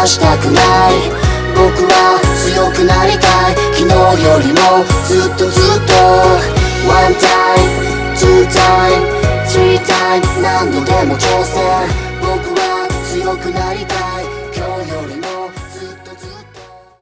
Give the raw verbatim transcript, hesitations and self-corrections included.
はしたくない。僕は強くなりたい。昨日よりもずっとずっと One time, two time, three time 何度でも挑戦。僕は強くなりたい。